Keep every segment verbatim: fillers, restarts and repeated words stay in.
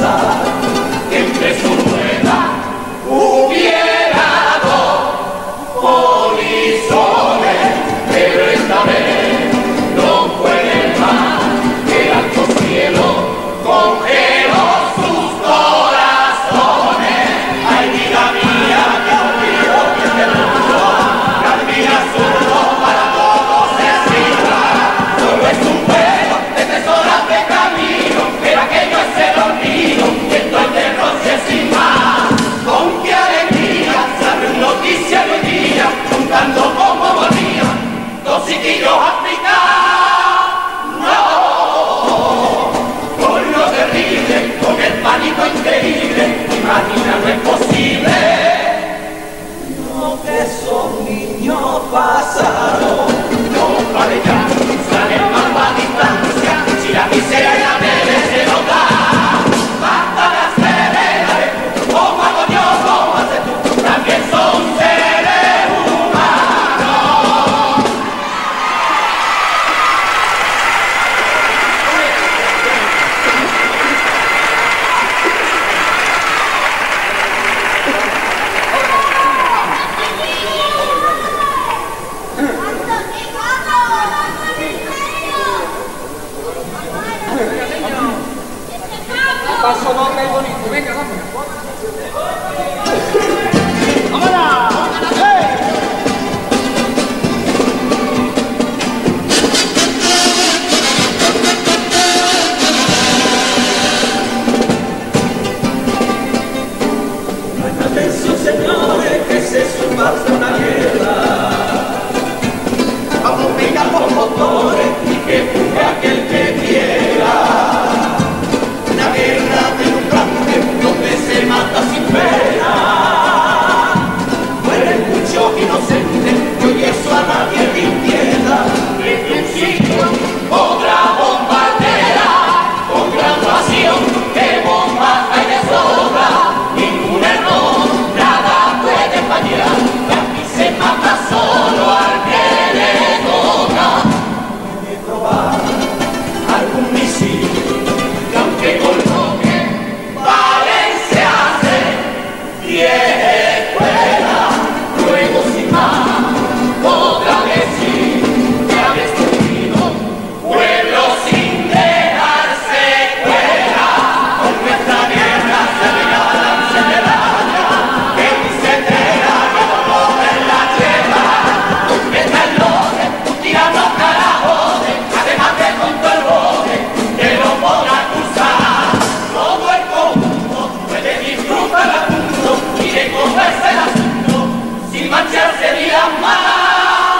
pensar que entre su rueda hubiera dos polizones, pero esta vez no fue el mar, el alto cielo congeló sus corazones. Ay, vida mía, que olvido que este mundo camina solo para todos es igual. Solo es un vuelo de tres horas de camino, pero aquello es el olvido, viento el derroche sin más. Con qué alegría se abre un noticiario hoy día, contando cómo volvían dos chiquillos africanos. Con el pánico increíble, imagina lo imposible. No que esos niños pasaron, no vale ya, salen más a distancia, si la miseria y la bebé se nos da. Basta de acelerar, como hago yo, como haces tú, también son seres humanos. Paso doble y bonito, venga, vamos. ¡Vámonos! ¡Hey! Nuestra atención, señores, que se suba hasta una guerra. Vamos, venga los motores y que empuje aquel que quiera. Una guerra de un cambio donde se mata sin pena. Mueren muchos inocentes y hoy eso a nadie le entienda. Desde un sitio, otra bombardera, con gran pasión, que bombas hay de sobra. Ningún error, nada puede fallar, que aquí se mata solo al que le toca. Puede probar algún misil, que aunque coloque Valencia hace diez escuelas, luego sin más podrá decir que ha destruido pueblos sin dejar secuela. Con nuestra guerra se regalan medallas, que ni se entera que dolor en la tierra. Meta el lote, un tirano carajote, además de con todo el bote, que lo podrá acusar. Todo el conjunto puede disfrutar al mundo y de comerse el asunto sin mancharse días más.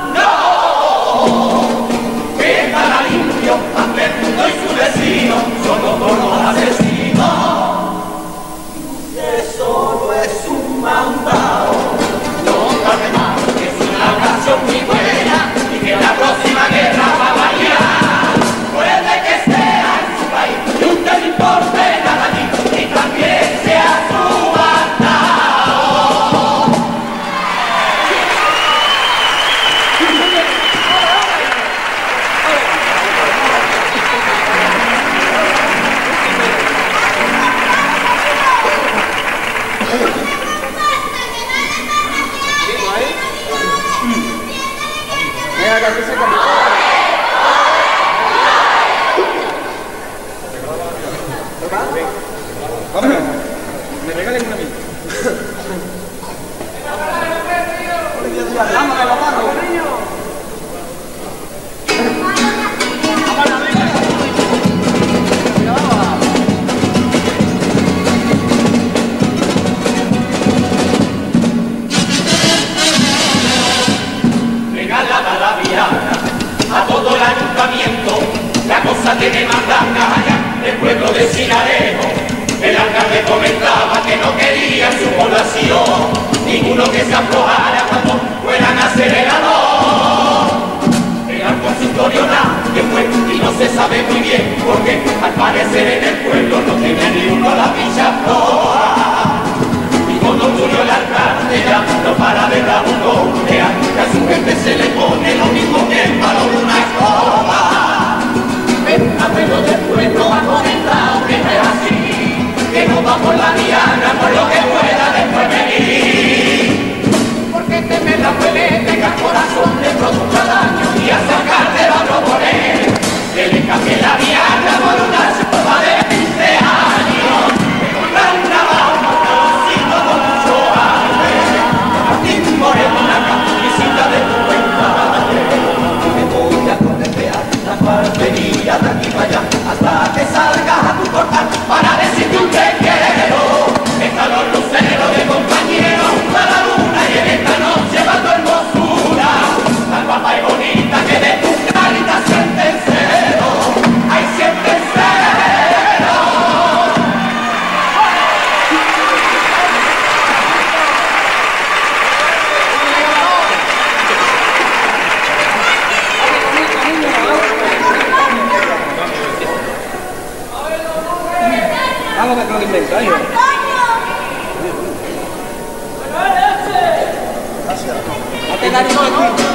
No, quedará limpio ante el mundo y su vecino, solo por los asesinos. Que solo es un mandado, no cabe más, que es una ocasión muy buena y que la próxima guerra va a variar. Puede que sea en su país y usted le importe nada allí y también sea subastado. Venga, que aquí se come. Vámonos. Me regalen una mía. Vámonos, vámonos. Regalada la viana a todo el ayuntamiento, la cosa tiene mandanga allá del pueblo de Sinarejo. El alcalde comentaba que no quería en su población ninguno que se aflojara cuando fueran a hacer el amor. El consistorio nadie fue y no se sabe muy bien porque al parecer en el pueblo no tiene ni uno la ficha floja. Y cuando murió el alcalde ya no para de dar un golpe, que a su gente se le pone lo mismo que el palo de una escoba. El abuelo del pueblo ha comentado que no es así. Déjalo que lo inventó, hijo. Gracias. Hazte la rico aquí.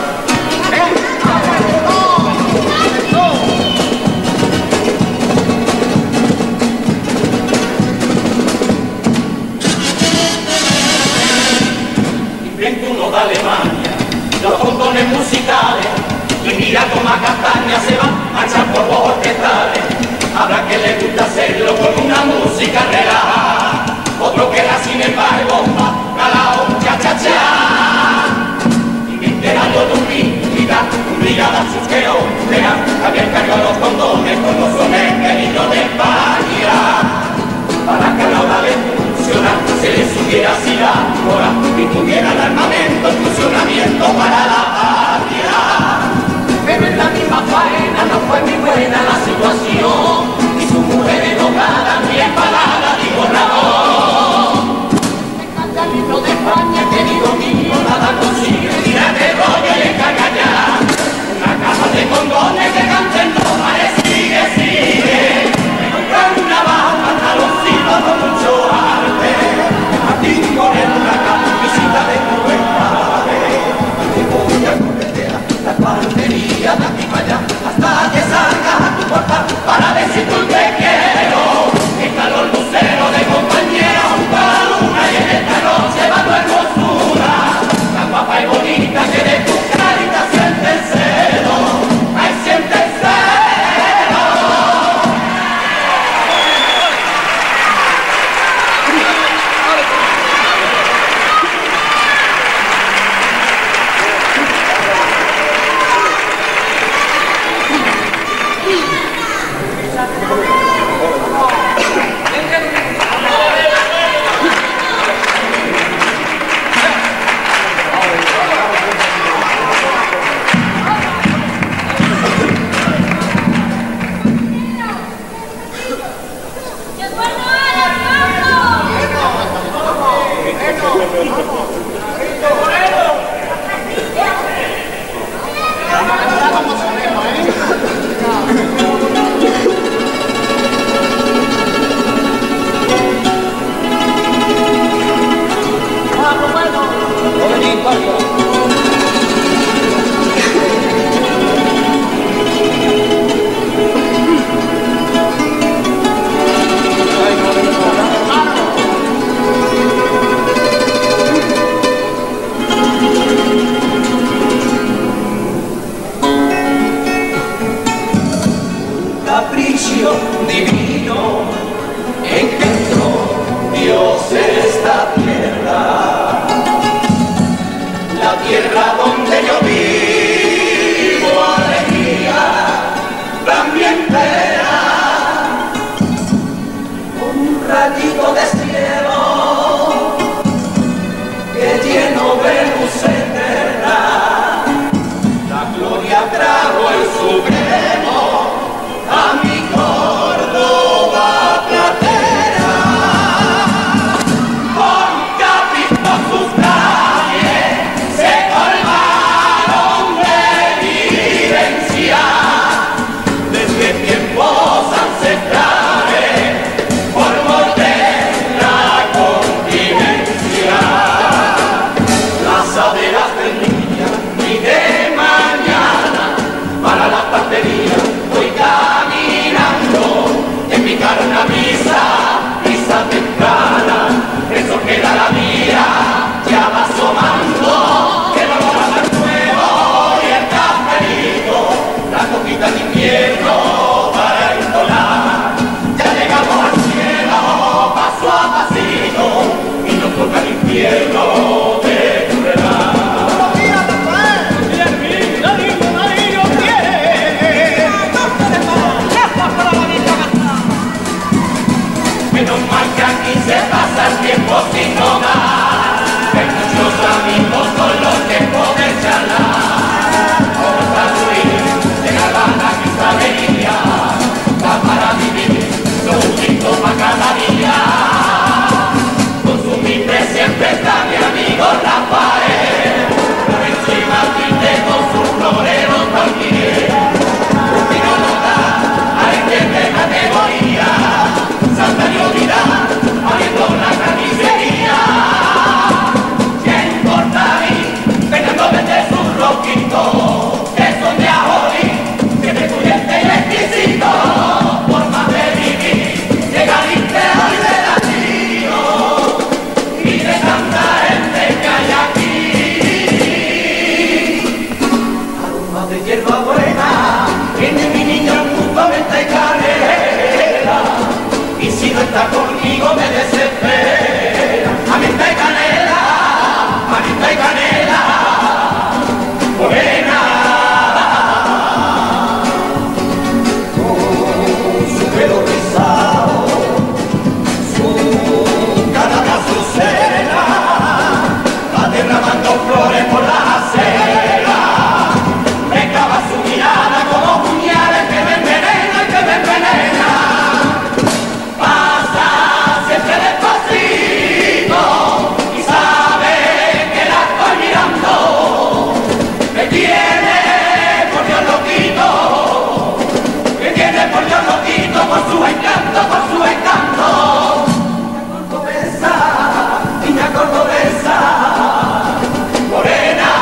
Invento uno de Alemania, los condones musicales, y mira como a Castaña se va a echar polvos orquestales. Habrá que le gusta hacerlo con una música relajada, otro que la sin embargo va calao, cha cha cha. Y me enterando de un vida, un brigada chusqueo, vean, habían cargado los condones con los sones queridos de España. Para que a la hora de funcionar se le subiera así la hora y tuviera el armamento en funcionamiento para la patria. Pero en la misma faena no fue muy buena la situación y su mujer enojada ni empalada dijo Ramón. Me encanta el libro de España, querido mío, nada consigue, tírate rollo y encarga ya una caja de condones que canten no mares, sigue, sigue. Me compraron una baja, un pantaloncito con mucho arte, a ti con el huracán, visita de crueldades, y te voy a corretear la partería de aquí para allá, hasta que salgas a tu puerta para decir tú te quiero. El calor lucero de compañera junto a la luna y en esta noche va tu hermosura, tan guapa y bonita que de tu carita siente el celo, ay siente el celo. Capricho divino engendró Dios esta tierra, la tierra donde yo vivo alegría también pena, con un rayito de cielo que lleno de luz eterna, la gloria trajo el supremo a mi Córdoba platera, con capricho sus calles se colmaron de vivencia, desde tiempos ancestrales por morder la continencia, las aderas del día y de mañana para la partería. Voy caminando en mi carnavisa, misa temprana, eso queda la mía, ya va asomando el olor al fuego y el cafelito, la coquita de invierno para entonar. Ya llegamos al cielo, paso a pasito, y nos toca el infierno de crueldad. Menos mal que aquí se pasa el tiempo sin tomar, hay muchos amigos con los que poder charlar. Como San Luis, de La Habana, cristalería, da para vivir, lo único para cada día. Con su mente siempre está mi amigo Rafael, por encima triste con su florero también. Un tiro nota, hay que de categoría, Santa Dios vida. contigo me desespera. Mamita y canela, mamita y canela, morena. Con su pelo rizado, su cara de azucena, va derramando flores por la acera. Me clava su mirada como puñales que me envenena, que me envenena. Pasa siempre despacito y sabe que la estoy mirando. Me tiene por Dios loquito, me tiene por Dios loquito, por su encanto, por su encanto. Cordobesa, niña cordobesa, morena.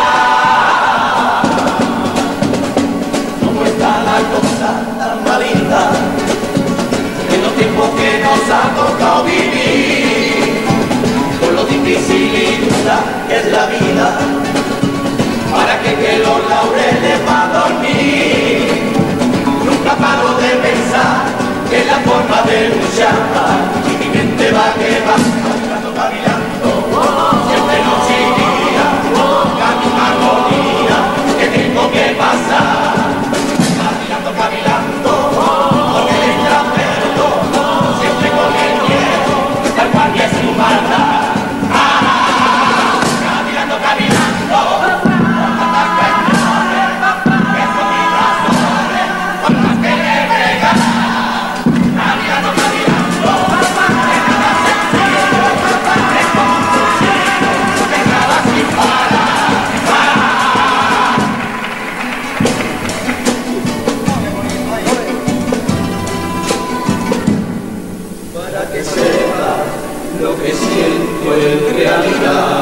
¿Cómo está la cosa tan malita en los tiempos que nos ha tocado vivir? Por lo difícil y dura que es la vida, para que, que los laureles va a dormir. Nunca paro de pensar que la forma de luchar y mi mente va que va caminando, caminando, siempre noche y día, camino armonía que tengo que pasar, caminando, caminando, con el extraperlo, siempre con el miedo, tal cual que es su maldad. Ah, caminando, caminando, hasta que que son mis razones, son las que le pegan. Caminando, caminando, de nada sencillo, es como un cuchillo, de nada sin parar. Para que sepa lo que siento en realidad.